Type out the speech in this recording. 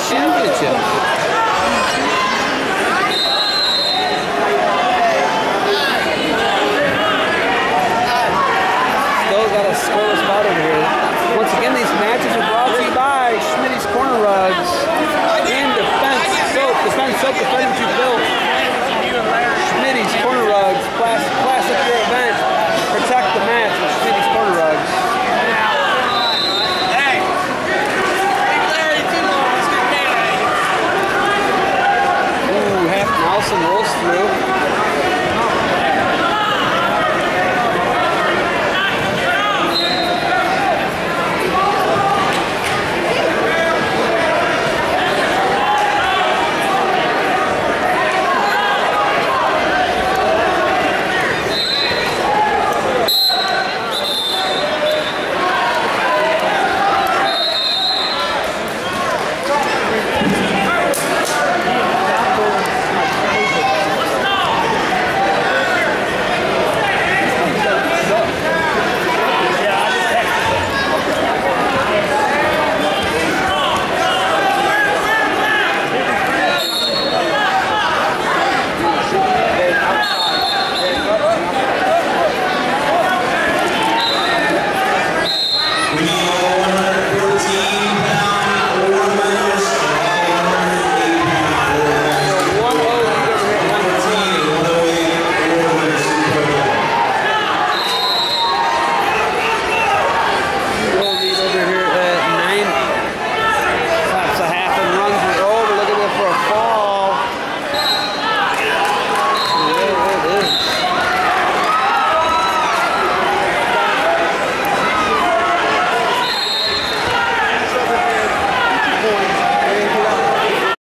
championship. Still got a scoreless bout over here. Once again, these matches are brought to you by Schmitty's Corner Rugs and Defense Soap. Defense Soap, defend what you built. Schmitty's Corner Rugs, class up your event. Protect the match with Schmitty's Corner Rugs. Ooh, half Nelson rolls through.